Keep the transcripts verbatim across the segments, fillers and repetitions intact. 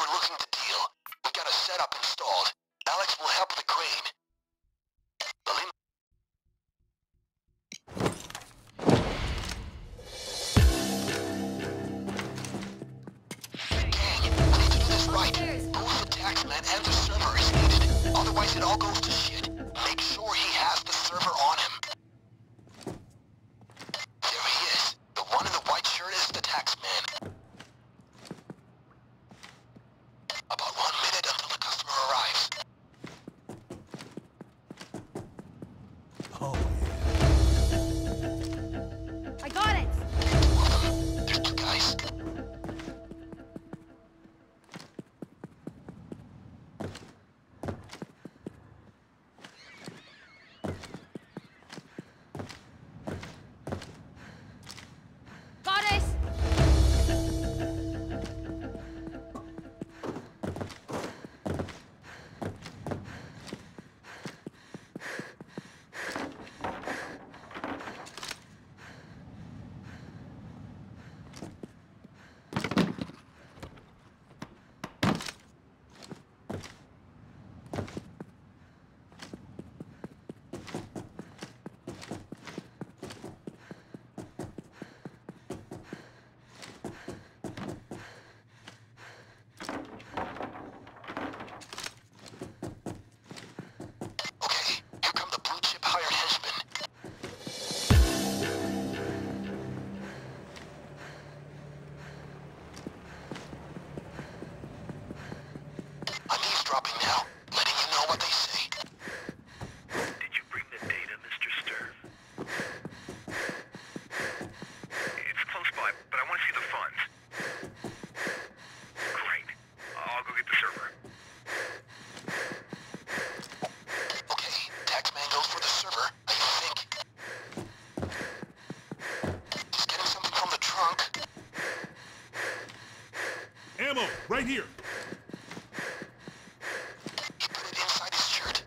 we're looking to deal. We got a setup installed. Alex will help the crane. The Lynch... Kane, we need to do this right. Both the taxman and the server is needed. Otherwise it all goes to shit. Make sure he has the server on him. There he is. The one in the white shirt is the taxman. About one minute until the customer arrives. Oh, I got it! Welcome. There's two guys. Got it! Okay, here come the blue chip hired henchmen. I'm eavesdropping now, letting you know what they say. Did you bring the data, Mister Sturm? It's close by, but I want to see the funds. Great. I'll go get the server. Okay, taxman goes for the server, I think. Just getting something from the trunk. ammo, right here. He put it inside his shirt.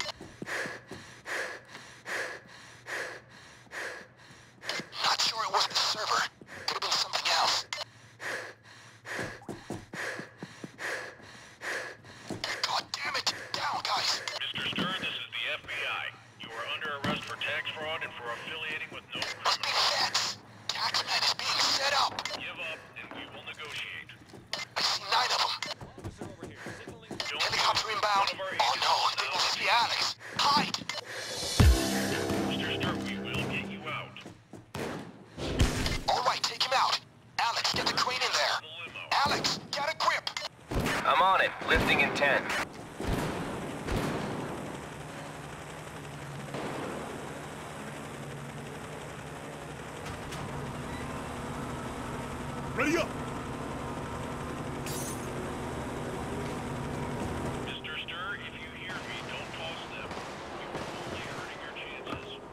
Not sure it was the server. Could have been something else. God damn it! Down, guys! Mister Stern, this is the F B I. You are under arrest for tax fraud and for affiliating with no Must be feds! Taxman is being set up! Give up, and we will negotiate. I see nine of them. Don't Helicopter inbound. One of our Oh no, agents it will must be Alex. Hide! Mister Stern, we will get you out. Alright, take him out. Alex, get the crane in there. The limo. Alex, get a grip! I'm on it. Lifting in ten. Ready up. Mister Stir, if you hear me, don't toss them. You are only hurting your chances.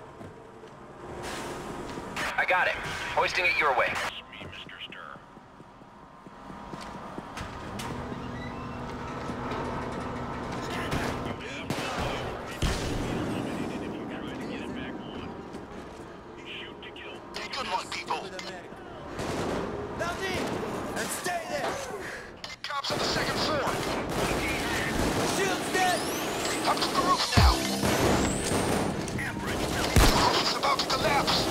I got it. Hoisting it your way. Trust me, Mister Stir. You have no power. It will be eliminated if you try to get it back on. Shoot to kill. Good luck, people. And stay there. Cops on the second floor. Shield's dead. Up to the roof now. The roof is about to collapse.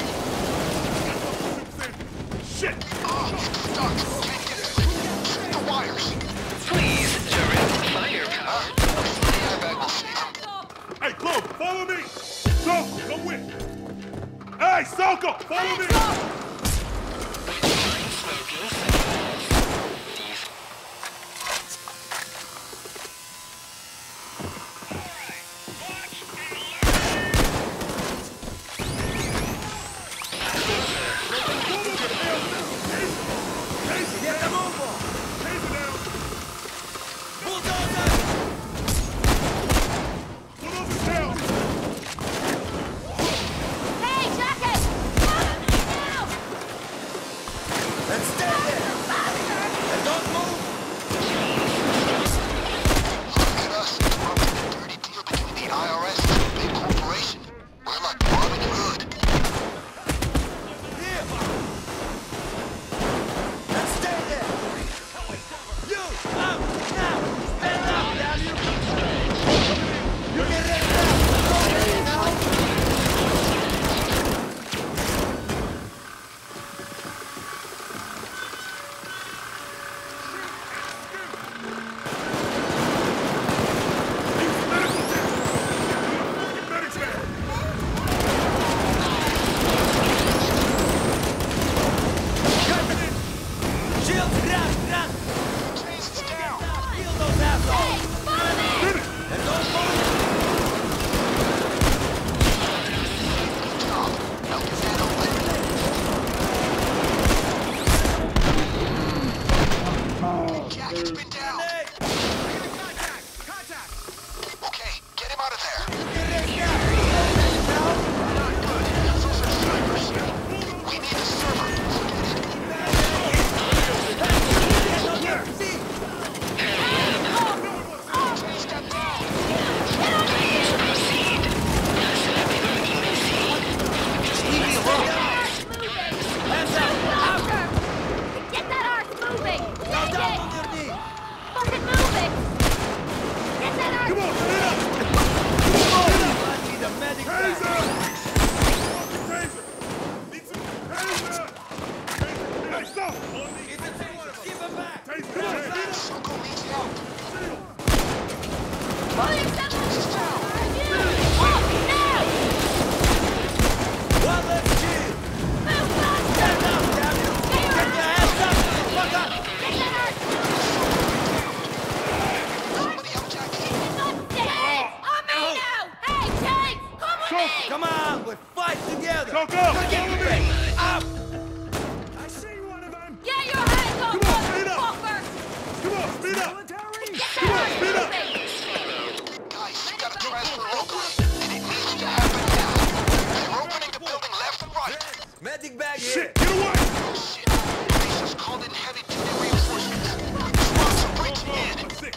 Shit. Oh, it's stuck. Can't get to it. Shoot the wires. Please, direct firepower. The airbag will save him. Hey, Clover, follow me. Soko, come with. Hey, Soko, follow me. Get them over! Chase it down. Bulldozer! Put over down. Hey, jacket! Come on, we'll fight together. Go, go! Get ready. Up! I see one of them! Get your hands up, Come on, speed up! motherfucker! Come on, speed up! Get Come on, that speed up! Guys, you gotta transfer locally, and it needs to happen now. They're opening the building left and right. Medic bag here. Shit, get away! Oh, shit. They just called in heavy-duty reinforcements. Spots are breaching in. Six.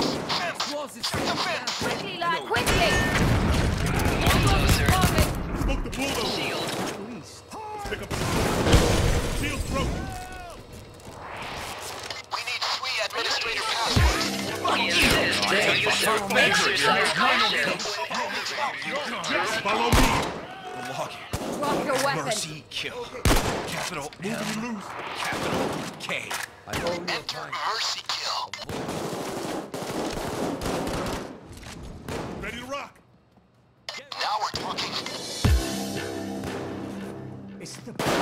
Check the fence. Quickly, lad, quickly! Smoke the bulldozer. Shield. Pick up the shield's broken. We need three administrator passwords. Insist to yourself. Exercise caution. Just follow me. Drop your weapon. Mercy kill. Capital M. Loose. Capital K. I owe you a Enter pint. mercy kill. Ready to rock. Now we're talking. It's the... Hands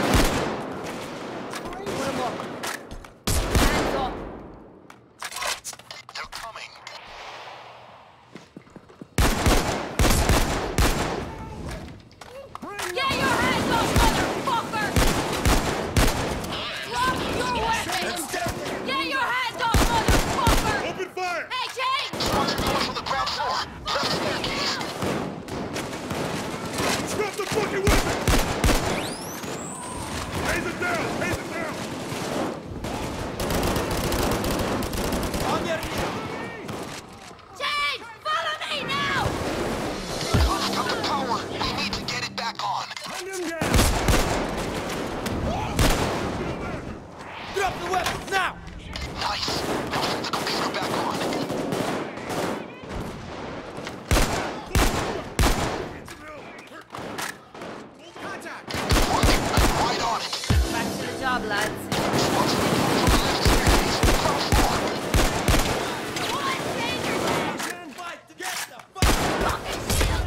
up. They're coming. Get your hands up, motherfucker! Drop your weapon! Get your hands up, motherfucker! Open fire! Hey, Kane! Squads are going for the ground floor. Left staircase. Drop the fucking weapon! Raise it down! Raise it down! On your knee. Kane, follow me now! Guns got the power. We need to get it back on. Hunt him down! Drop the weapon now. Nice. Now set the computer back on. Contact! Working. I'm right on it. Back to the job, lads. Squads are going for the left staircase. Ground floor. One danger zone! Fight together. Fight. Fucking shield!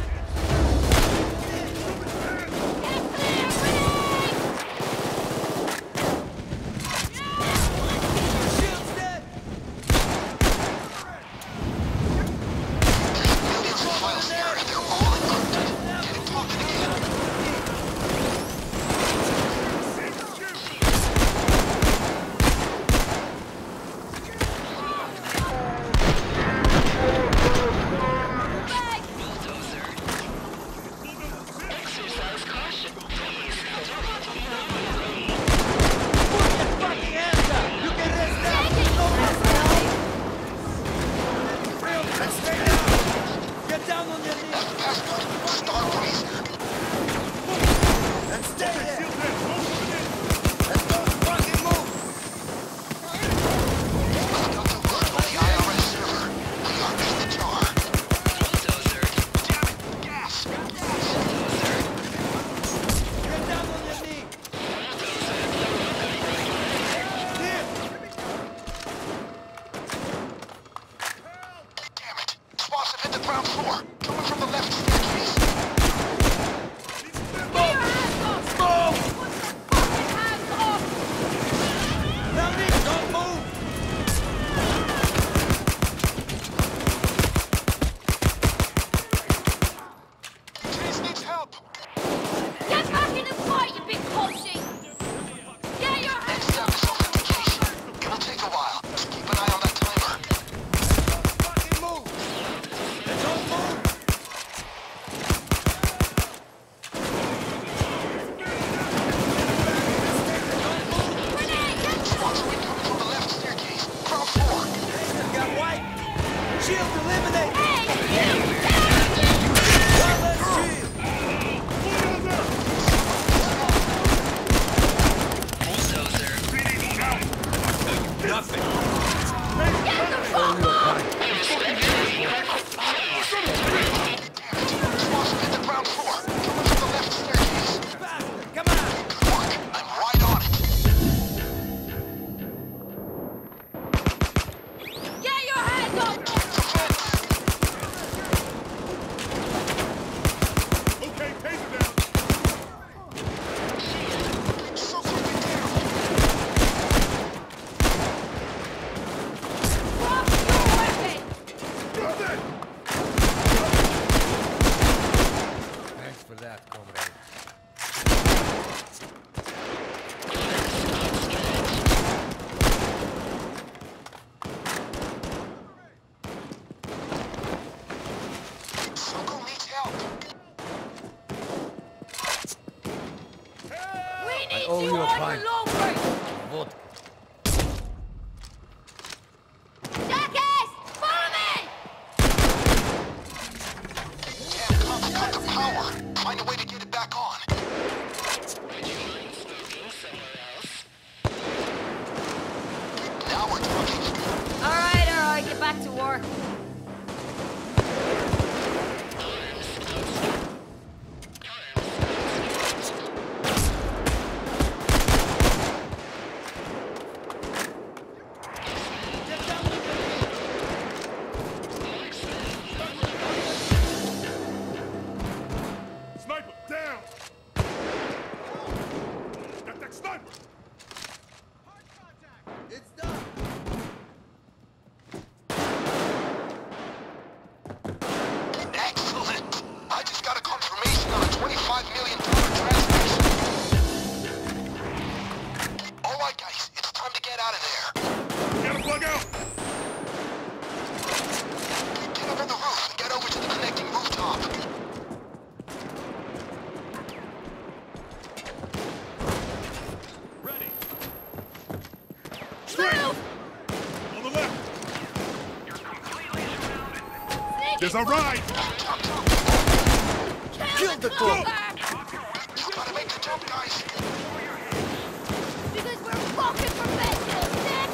Get clear, grenade! Shield's dead. There's millions of files here, and they're all encrypted. Get it talking again. Bulldozer. Exercise caution, please. Put your fucking hands up. You can rest now. And stay down. Get down on your knees. That's the password. Star Razor. And stay there. Shield there! Don't open it! Let's go. Fucking move. Got the alert on the I R S server. We are in the ground floor. Coming from the left staircase. Get your hands off! Move! Put your fucking hands off! Now, Lynch, don't move! Case needs help. Get back in the fight, you big pussy! Get your hands Next step is authentication. It will take a while. Just keep an eye on that timer. Fucking move! Don't move! Grenade! Get Squad's incoming from the left staircase. Ground floor. Got white! Shield eliminated! Hey, you! One less shield! Bulldozer. Nothing. Get the fuck off! Squad's hit the ground floor. Coming from the left staircase. Faster! Come on! Good work. I'm right on it. Get your hands off! Okay, taser down. So quickly down. Drop your weapon! Drop it. Thanks for that, comrade. Soko needs help. We need owe you you a on pint. the long range! Vodka. Jackass! Follow me! Damn cops cut the power. Find a way to get it back on. Now we're talking. Alright, alright, get back to work. Sniper, down. Got that sniper. It's done! Excellent. I just got a confirmation on a twenty-five million dollars transaction. All right, guys, it's time to get out of there. Gotta plug out. Get up on the roof and get over to the connecting rooftop. Ready. Move! On the left. Sneaky There's a ride. Kill the the dog. back! You gotta make the jump, guys. Because we're fucking professionals, Nick!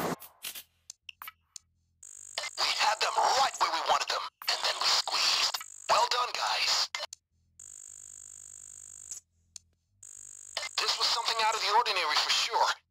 We had them right where we wanted them, and then we squeezed. Well done, guys. This was something out of the ordinary for sure.